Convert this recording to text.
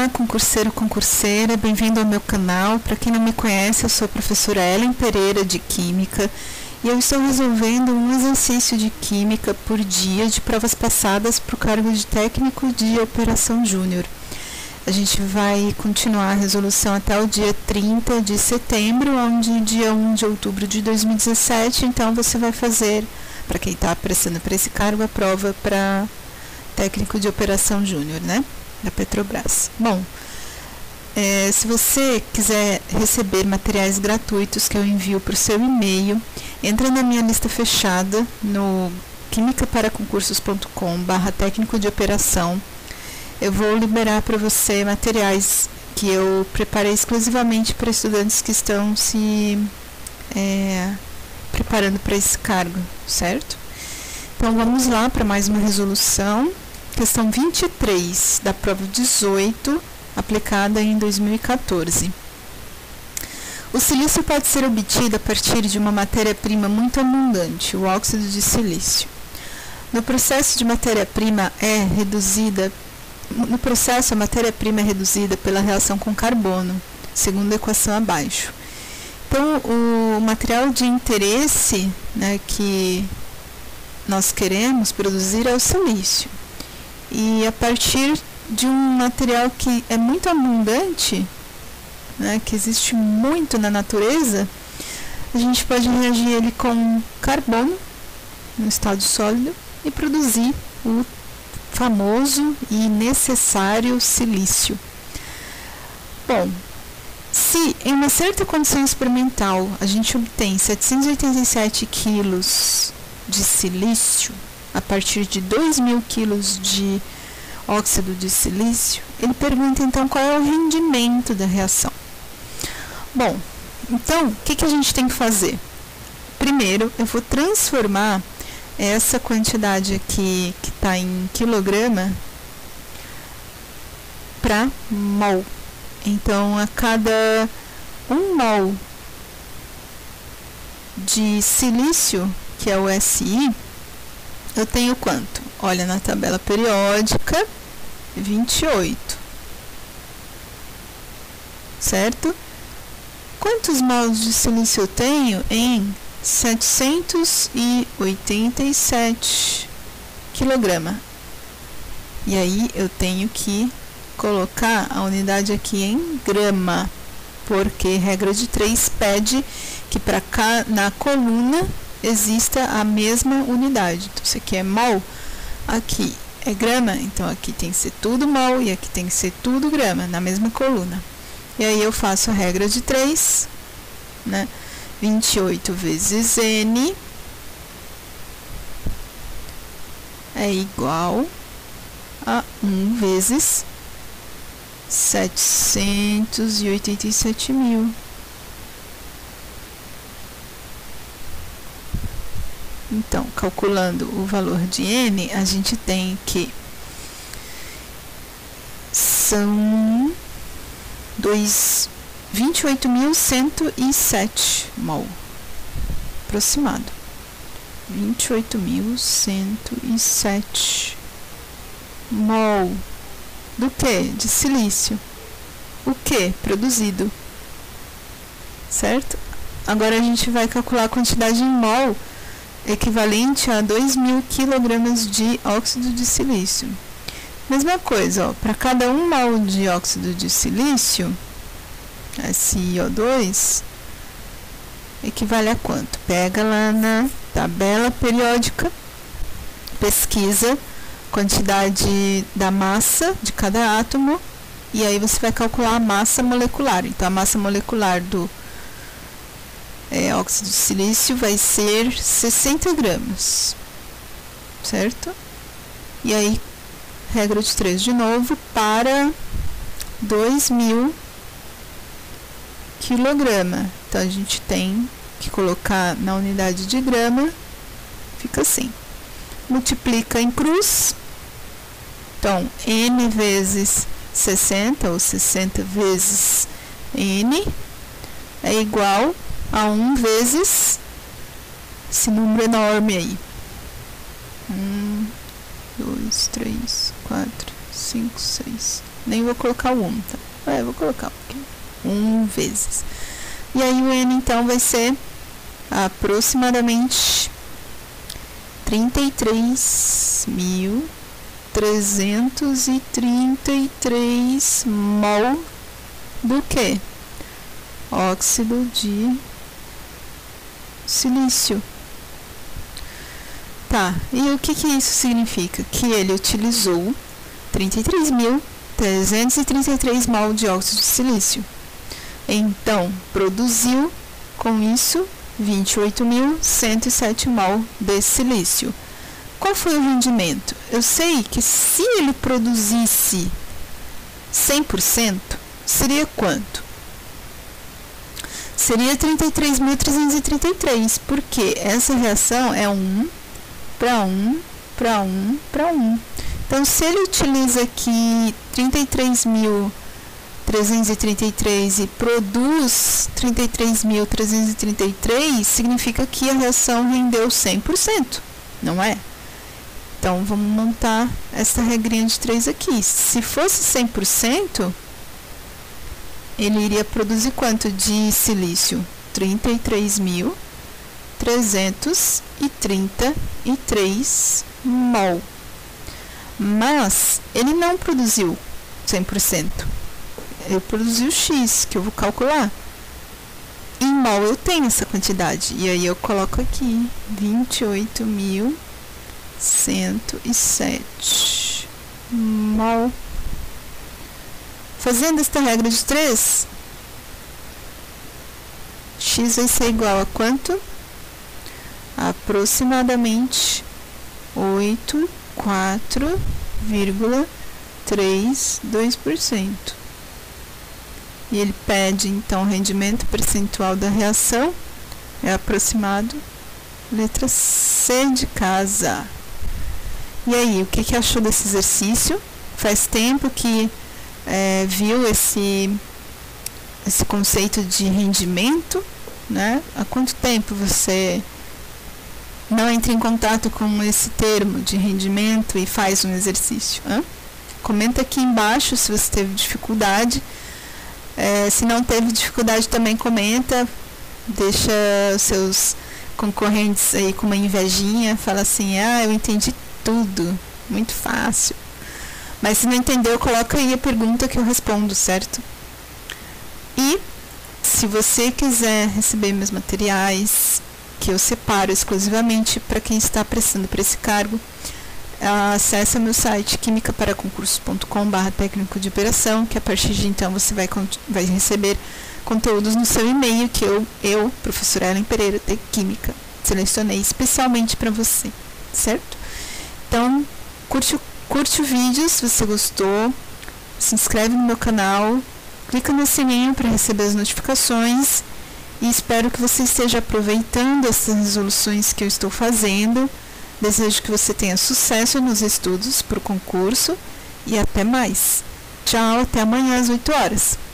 Olá, concurseiro, concurseira, bem-vindo ao meu canal. Para quem não me conhece, eu sou a professora Ellen Pereira de Química e eu estou resolvendo um exercício de Química por dia de provas passadas para o cargo de técnico de operação júnior. A gente vai continuar a resolução até o dia 30 de setembro, onde dia 1 de outubro de 2017, então você vai fazer, para quem está prestando para esse cargo, a prova para técnico de operação júnior, né? Da Petrobras. Bom, se você quiser receber materiais gratuitos que eu envio para o seu e-mail, entra na minha lista fechada no quimicaparaconcursos.com/técnico de operação. Eu vou liberar para você materiais que eu preparei exclusivamente para estudantes que estão se preparando para esse cargo, certo? Então vamos lá para mais uma resolução. Questão 23 da prova 18, aplicada em 2014. O silício pode ser obtido a partir de uma matéria-prima muito abundante, o óxido de silício. No processo, a matéria-prima é reduzida pela reação com carbono, segundo a equação abaixo. Então, o material de interesse, né, que nós queremos produzir é o silício. E a partir de um material que é muito abundante, né, que existe muito na natureza, a gente pode reagir ele com carbono no estado sólido e produzir o famoso e necessário silício. Bom, se em uma certa condição experimental a gente obtém 787 quilos de silício a partir de 2.000 quilos de óxido de silício, ele pergunta então qual é o rendimento da reação. Bom, então, o que a gente tem que fazer? Primeiro, eu vou transformar essa quantidade aqui, que está em quilograma, para mol. Então, a cada 1 mol de silício, que é o Si, eu tenho quanto? Olha na tabela periódica, 28. Certo? Quantos mols de silício eu tenho? Em 787 kg. E aí eu tenho que colocar a unidade aqui em grama, porque regra de 3 pede que para cá na coluna exista a mesma unidade. Então, isso aqui é mol, aqui é grama, então aqui tem que ser tudo mol e aqui tem que ser tudo grama, na mesma coluna. E aí eu faço a regra de 3, né? 28 vezes N é igual a 1 vezes 787.000. Então, calculando o valor de N, a gente tem que são 28.107 mol, aproximado, 28.107 mol do que? De silício. O que? Produzido, certo? Agora a gente vai calcular a quantidade em mol equivalente a 2.000 kg de óxido de silício. Mesma coisa, para cada 1 mol de óxido de silício, SiO2, equivale a quanto? Pega lá na tabela periódica, pesquisa quantidade da massa de cada átomo, e aí você vai calcular a massa molecular. Então, a massa molecular do óxido de silício vai ser 60 gramas, certo? E aí, regra de 3 de novo, para 2.000 kg. Então, a gente tem que colocar na unidade de grama, fica assim. Multiplica em cruz, então, N vezes 60, ou 60 vezes N, é igual a 1 vezes esse número enorme aí. 1, 2, 3, 4, 5, 6, Nem vou colocar o 1, tá? Vou colocar aqui. 1 vezes. E aí o N, então, vai ser aproximadamente 33.333 mol do que? Óxido de silício. Tá, e o que isso significa? Que ele utilizou 33.333 mol de óxido de silício. Então, produziu com isso 28.107 mol de silício. Qual foi o rendimento? Eu sei que se ele produzisse 100%, seria quanto? Seria 33.333, porque essa reação é 1 para 1 para 1 para 1. Então, se ele utiliza aqui 33.333 e produz 33.333, significa que a reação rendeu 100%, não é? Então, vamos montar essa regrinha de 3 aqui. Se fosse 100%, ele iria produzir quanto de silício? 33.333 mol. Mas ele não produziu 100%. Ele produziu X, que eu vou calcular. Em mol eu tenho essa quantidade. E aí eu coloco aqui 28.107 mol. Fazendo esta regra de 3, X vai ser igual a quanto? Aproximadamente 84,32%. E ele pede, então, o rendimento percentual da reação é aproximado, letra C de casa. E aí, o que achou desse exercício? Faz tempo que viu esse conceito de rendimento, né? Há quanto tempo você não entra em contato com esse termo de rendimento e faz um exercício? Comenta aqui embaixo se você teve dificuldade. Se não teve dificuldade, também comenta. Deixa os seus concorrentes aí com uma invejinha. Fala assim, eu entendi tudo, muito fácil. Mas se não entendeu, coloca aí a pergunta que eu respondo, certo? E se você quiser receber meus materiais, que eu separo exclusivamente para quem está prestando para esse cargo, acesse meu site quimicaparaconcursos.com/técnico de operação, que a partir de então você vai receber conteúdos no seu e-mail que eu, professora Ellen Pereira, de Química, selecionei especialmente para você, certo? Então, curte o vídeo se você gostou, se inscreve no meu canal, clica no sininho para receber as notificações e espero que você esteja aproveitando essas resoluções que eu estou fazendo. Desejo que você tenha sucesso nos estudos para o concurso e até mais. Tchau, até amanhã às 8 horas.